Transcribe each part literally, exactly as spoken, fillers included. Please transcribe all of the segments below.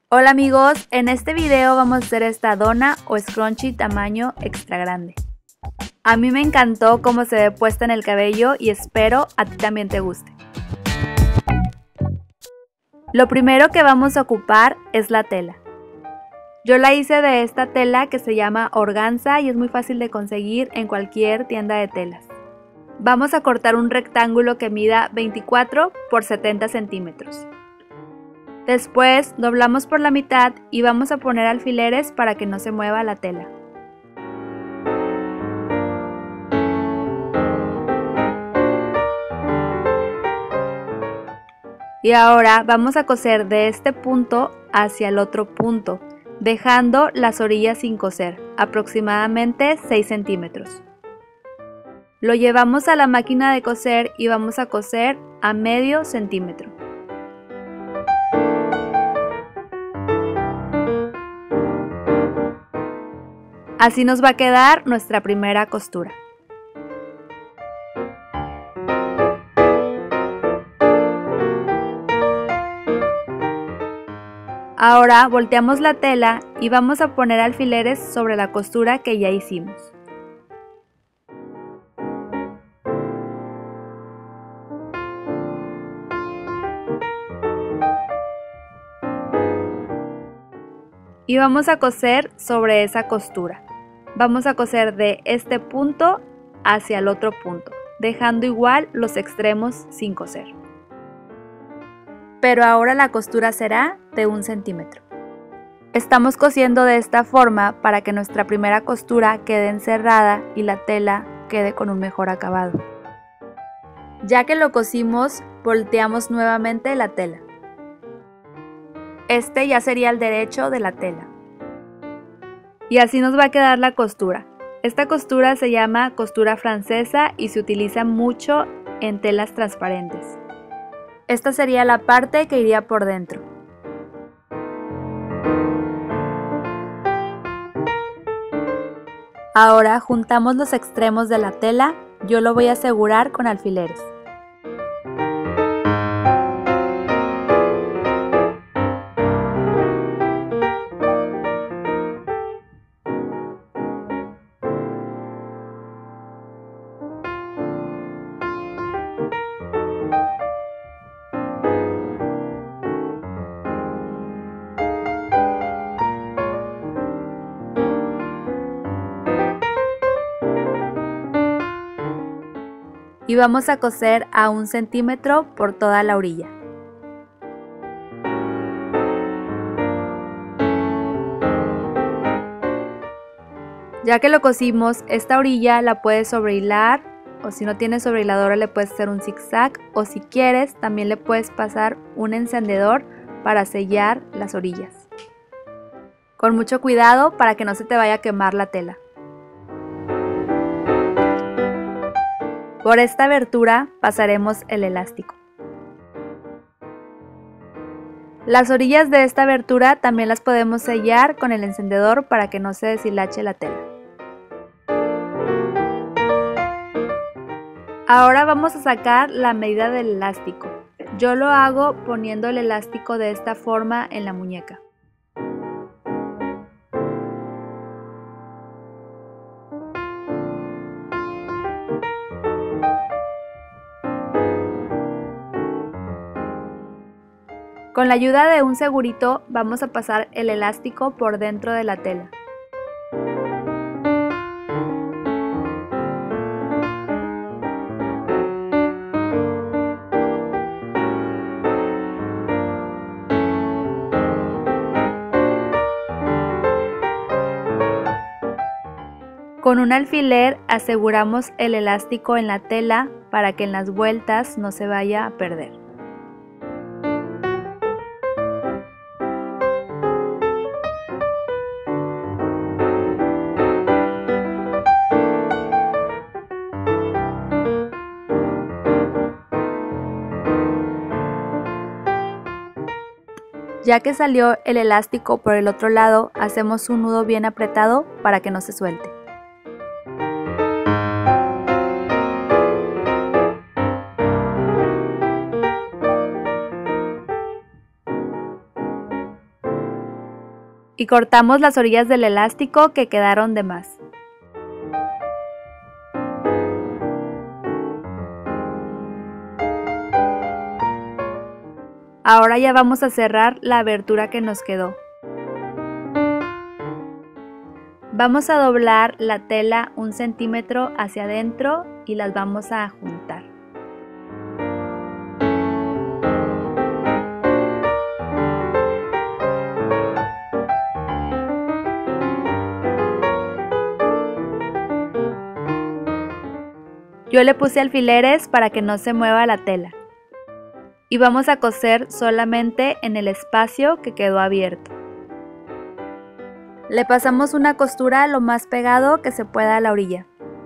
Hola amigos, en este video vamos a hacer esta dona o scrunchie tamaño extra grande. A mí me encantó cómo se ve puesta en el cabello y espero a ti también te guste. Lo primero que vamos a ocupar es la tela. Yo la hice de esta tela que se llama organza y es muy fácil de conseguir en cualquier tienda de telas. Vamos a cortar un rectángulo que mida veinticuatro por setenta centímetros. Después doblamos por la mitad y vamos a poner alfileres para que no se mueva la tela. Y ahora vamos a coser de este punto hacia el otro punto, dejando las orillas sin coser, aproximadamente seis centímetros. Lo llevamos a la máquina de coser y vamos a coser a medio centímetro. Así nos va a quedar nuestra primera costura. Ahora volteamos la tela y vamos a poner alfileres sobre la costura que ya hicimos. Y vamos a coser sobre esa costura. Vamos a coser de este punto hacia el otro punto, dejando igual los extremos sin coser. Pero ahora la costura será de un centímetro. Estamos cosiendo de esta forma para que nuestra primera costura quede encerrada y la tela quede con un mejor acabado. Ya que lo cosimos, volteamos nuevamente la tela. Este ya sería el derecho de la tela. Y así nos va a quedar la costura. Esta costura se llama costura francesa y se utiliza mucho en telas transparentes. Esta sería la parte que iría por dentro. Ahora juntamos los extremos de la tela, yo lo voy a asegurar con alfileres. Y vamos a coser a un centímetro por toda la orilla. Ya que lo cosimos, esta orilla la puedes sobrehilar o si no tienes sobrehiladora le puedes hacer un zigzag o si quieres también le puedes pasar un encendedor para sellar las orillas. Con mucho cuidado para que no se te vaya a quemar la tela. Por esta abertura pasaremos el elástico. Las orillas de esta abertura también las podemos sellar con el encendedor para que no se deshilache la tela. Ahora vamos a sacar la medida del elástico. Yo lo hago poniendo el elástico de esta forma en la muñeca. Con la ayuda de un segurito vamos a pasar el elástico por dentro de la tela. Con un alfiler aseguramos el elástico en la tela para que en las vueltas no se vaya a perder. Ya que salió el elástico por el otro lado, hacemos un nudo bien apretado para que no se suelte. y cortamos las orillas del elástico que quedaron de más. Ahora ya vamos a cerrar la abertura que nos quedó. Vamos a doblar la tela un centímetro hacia adentro y las vamos a juntar. Yo le puse alfileres para que no se mueva la tela. Y vamos a coser solamente en el espacio que quedó abierto. Le pasamos una costura lo más pegado que se pueda a la orilla.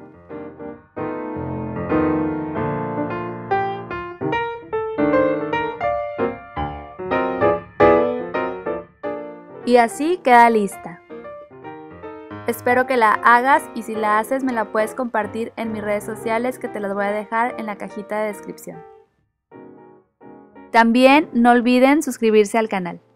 Y así queda lista. Espero que la hagas y si la haces me la puedes compartir en mis redes sociales que te las voy a dejar en la cajita de descripción. También no olviden suscribirse al canal.